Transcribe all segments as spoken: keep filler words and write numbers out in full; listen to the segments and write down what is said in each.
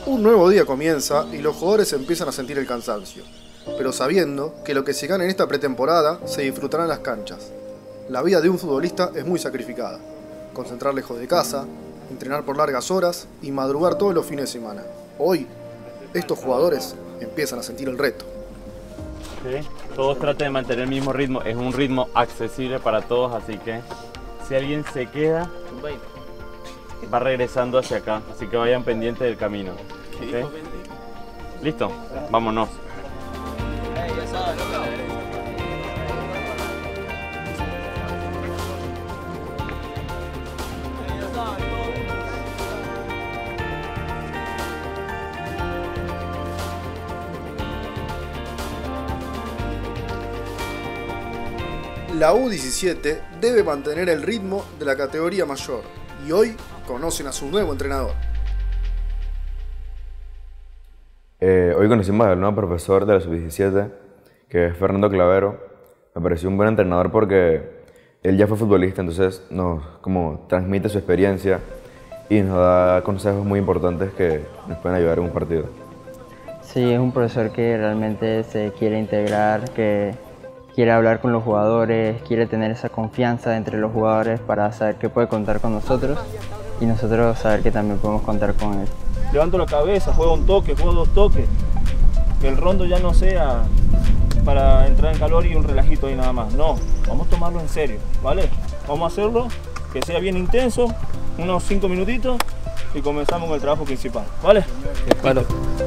Un nuevo día comienza y los jugadores empiezan a sentir el cansancio, pero sabiendo que lo que se gana en esta pretemporada se disfrutará en las canchas. La vida de un futbolista es muy sacrificada. Concentrar lejos de casa, entrenar por largas horas y madrugar todos los fines de semana. Hoy, estos jugadores empiezan a sentir el reto. ¿Sí? Todos traten de mantener el mismo ritmo, es un ritmo accesible para todos, así que si alguien se queda, va regresando hacia acá, así que vayan pendientes del camino. ¿Okay? ¿Listo? Vámonos. La U diecisiete debe mantener el ritmo de la categoría mayor y hoy conocen a su nuevo entrenador. Eh, hoy conocimos al nuevo profesor de la sub diecisiete, que es Fernando Clavero. Me pareció un buen entrenador porque él ya fue futbolista, entonces nos como transmite su experiencia y nos da consejos muy importantes que nos pueden ayudar en un partido. Sí, es un profesor que realmente se quiere integrar, que quiere hablar con los jugadores, quiere tener esa confianza entre los jugadores para saber que puede contar con nosotros y nosotros saber que también podemos contar con él. Levanto la cabeza, juego un toque, juego dos toques, que el rondo ya no sea para entrar en calor y un relajito ahí nada más. No, vamos a tomarlo en serio, ¿vale? Vamos a hacerlo, que sea bien intenso, unos cinco minutitos y comenzamos con el trabajo principal, ¿vale? Claro.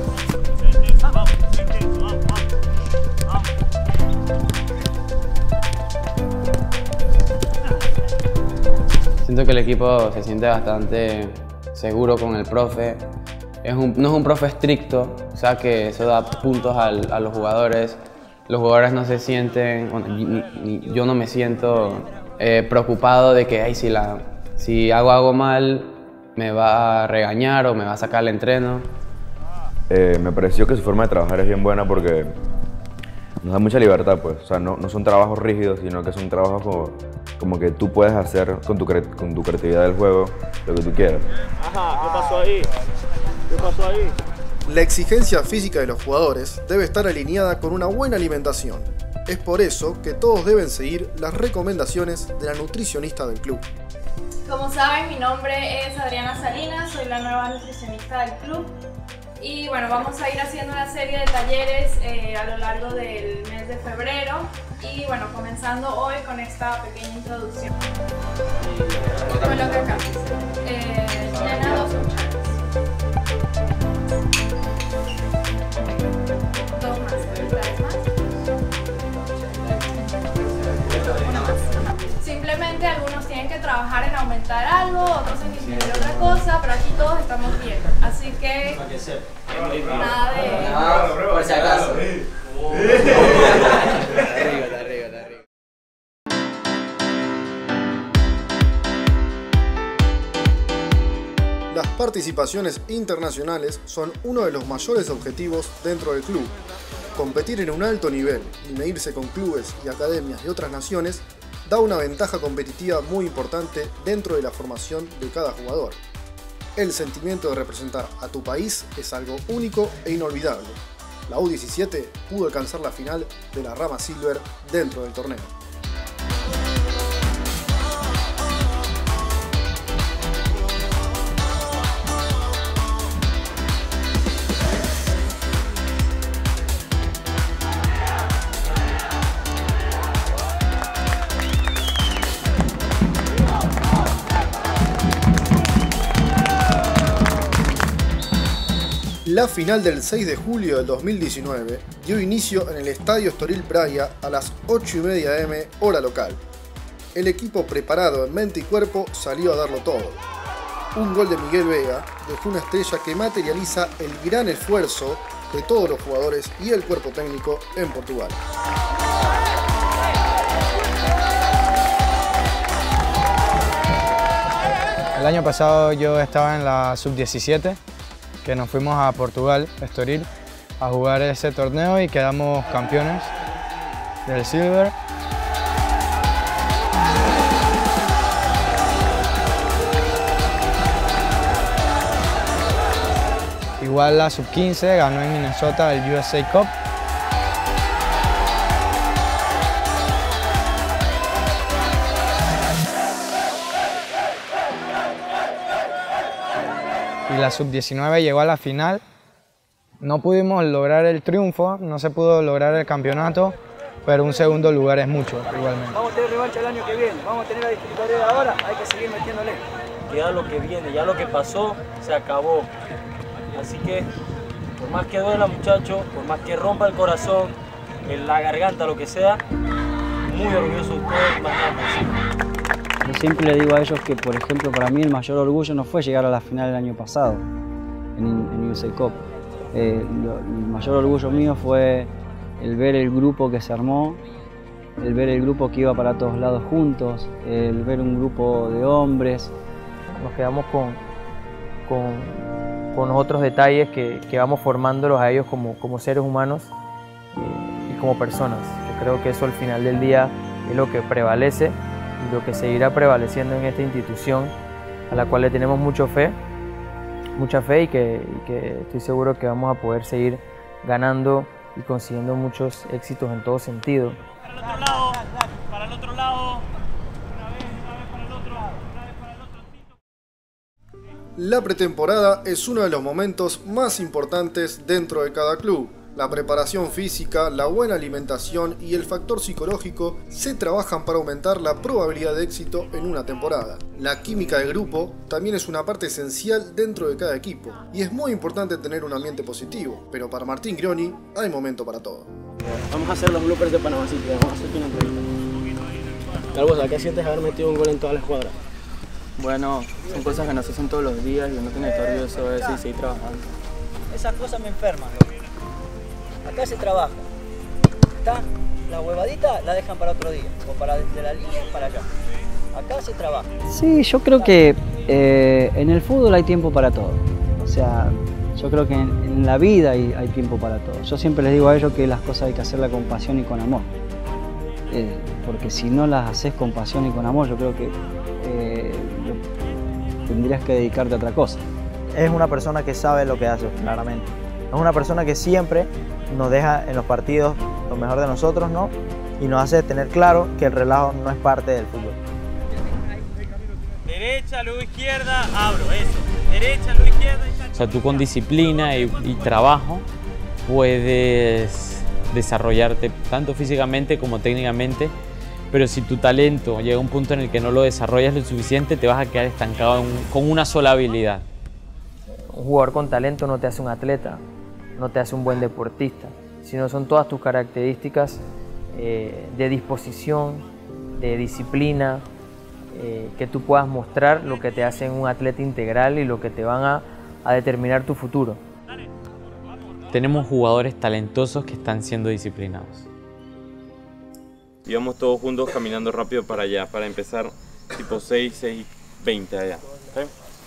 Siento que el equipo se siente bastante seguro con el profe. Es un, no es un profe estricto, o sea que eso da puntos al, a los jugadores. Los jugadores no se sienten, bueno, ni, ni, yo no me siento eh, preocupado de que ay, si, la, si hago algo mal me va a regañar o me va a sacar el entreno. Eh, me pareció que su forma de trabajar es bien buena porque nos da mucha libertad, pues. O sea, no, no son trabajos rígidos, sino que son trabajos como, como que tú puedes hacer con tu, cre con tu creatividad del juego lo que tú quieras. Ajá, ¿qué pasó ahí? ¿Qué pasó ahí? La exigencia física de los jugadores debe estar alineada con una buena alimentación. Es por eso que todos deben seguir las recomendaciones de la nutricionista del club. Como saben, mi nombre es Adriana Salinas, soy la nueva nutricionista del club. Y bueno, vamos a ir haciendo una serie de talleres eh, a lo largo del mes de febrero. Y bueno, comenzando hoy con esta pequeña introducción. Con lo que acá dice. Eh, llena dos cucharas. Dos más, ¿tres más? Una más. Simplemente algunos tienen que trabajar en aumentar algo, otros en disminuir otra cosa, pero aquí todos estamos bien. Así que nada de... No, por si acaso. Las participaciones internacionales son uno de los mayores objetivos dentro del club. Competir en un alto nivel y medirse con clubes y academias de otras naciones da una ventaja competitiva muy importante dentro de la formación de cada jugador. El sentimiento de representar a tu país es algo único e inolvidable. La U diecisiete pudo alcanzar la final de la rama Silver dentro del torneo. La final del seis de julio del dos mil diecinueve dio inicio en el Estadio Estoril Praia a las ocho y media de la noche hora local. El equipo preparado en mente y cuerpo salió a darlo todo. Un gol de Miguel Vega dejó una estrella que materializa el gran esfuerzo de todos los jugadores y el cuerpo técnico en Portugal. El año pasado yo estaba en la sub diecisiete, que nos fuimos a Portugal, Estoril, a jugar ese torneo y quedamos campeones del Silver. Igual la sub quince ganó en Minnesota el U S A Cup. Y la sub diecinueve llegó a la final. No pudimos lograr el triunfo, no se pudo lograr el campeonato, pero un segundo lugar es mucho, igualmente. Vamos a tener revancha el año que viene, vamos a tener la distribuidora de ahora, hay que seguir metiéndole. Ya lo que viene, ya lo que pasó, se acabó. Así que, por más que duela, muchachos, por más que rompa el corazón, en la garganta, lo que sea, muy orgulloso de ustedes, mañana. Yo siempre le digo a ellos que, por ejemplo, para mí el mayor orgullo no fue llegar a la final el año pasado, en, en U S A Cup. Eh, lo, el mayor orgullo mío fue el ver el grupo que se armó, el ver el grupo que iba para todos lados juntos, el ver un grupo de hombres. Nos quedamos con, con, con otros detalles que, que vamos formándolos a ellos como, como seres humanos y, y como personas. Yo creo que eso al final del día es lo que prevalece y lo que seguirá prevaleciendo en esta institución a la cual le tenemos mucho fe. mucha fe y que, y que estoy seguro que vamos a poder seguir ganando y consiguiendo muchos éxitos en todo sentido. Para el otro lado, para el otro lado, una vez, una vez para el otro, una vez para el otro. La pretemporada es uno de los momentos más importantes dentro de cada club. La preparación física, la buena alimentación y el factor psicológico se trabajan para aumentar la probabilidad de éxito en una temporada. La química de grupo también es una parte esencial dentro de cada equipo y es muy importante tener un ambiente positivo, pero para Martín Grioni hay momento para todo. Vamos a hacer los bloopers de Panamá City, vamos a hacer una entrevista. Calvosa, ¿qué sientes haber metido un gol en toda la escuadra? Bueno, son cosas que nos hacen todos los días y uno tiene que estar orgulloso de eso y seguir trabajando. Esas cosas me enferman, loco. Acá se trabaja. Está la huevadita la dejan para otro día, o para desde la línea para allá. Acá se trabaja. Sí, yo creo que eh, en el fútbol hay tiempo para todo. O sea, yo creo que en, en la vida hay, hay tiempo para todo. Yo siempre les digo a ellos que las cosas hay que hacerlas con pasión y con amor. Eh, porque si no las haces con pasión y con amor, yo creo que eh, tendrías que dedicarte a otra cosa. Es una persona que sabe lo que hace, claramente. Es una persona que siempre nos deja en los partidos lo mejor de nosotros, ¿no? Y nos hace tener claro que el relajo no es parte del fútbol. Derecha, luego izquierda, abro, eso. Derecha, luego izquierda y... O sea, tú con disciplina y, y trabajo puedes desarrollarte tanto físicamente como técnicamente, pero si tu talento llega a un punto en el que no lo desarrollas lo suficiente, te vas a quedar estancado en, con una sola habilidad. Un jugador con talento no te hace un atleta, no te hace un buen deportista, sino son todas tus características eh, de disposición, de disciplina, eh, que tú puedas mostrar lo que te hacen un atleta integral y lo que te van a, a determinar tu futuro. Tenemos jugadores talentosos que están siendo disciplinados. Íbamos todos juntos caminando rápido para allá, para empezar tipo seis, seis, veinte allá. ¿Okay?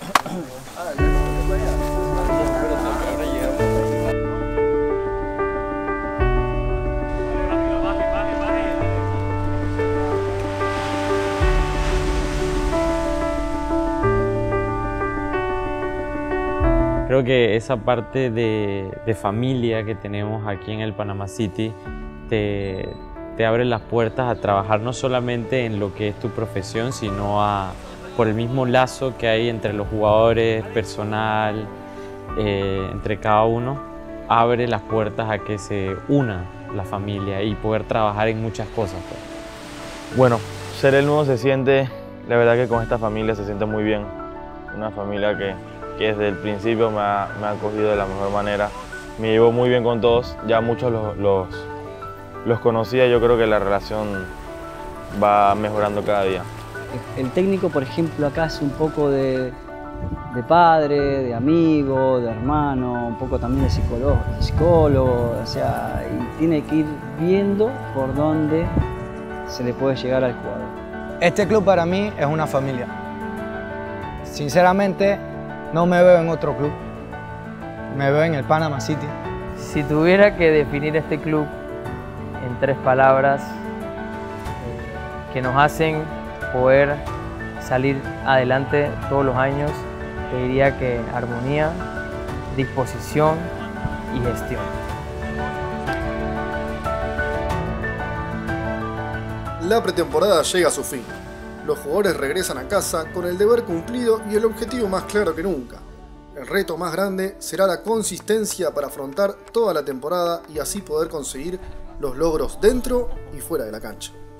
Creo que esa parte de, de familia que tenemos aquí en el Panamá City te, te abre las puertas a trabajar no solamente en lo que es tu profesión, sino a, por el mismo lazo que hay entre los jugadores, personal, eh, entre cada uno, abre las puertas a que se una la familia y poder trabajar en muchas cosas. Pues. Bueno, ser el nuevo se siente, la verdad que con esta familia se siente muy bien, una familia que que desde el principio me ha, me ha acogido de la mejor manera. Me llevo muy bien con todos, ya muchos los, los, los conocía, yo creo que la relación va mejorando cada día. El técnico, por ejemplo, acá es un poco de, de padre, de amigo, de hermano, un poco también de psicólogo, de psicólogo, o sea, y tiene que ir viendo por dónde se le puede llegar al jugador. Este club para mí es una familia. Sinceramente, no me veo en otro club, me veo en el Panamá City. Si tuviera que definir este club en tres palabras que nos hacen poder salir adelante todos los años, te diría que armonía, disposición y gestión. La pretemporada llega a su fin. Los jugadores regresan a casa con el deber cumplido y el objetivo más claro que nunca. El reto más grande será la consistencia para afrontar toda la temporada y así poder conseguir los logros dentro y fuera de la cancha.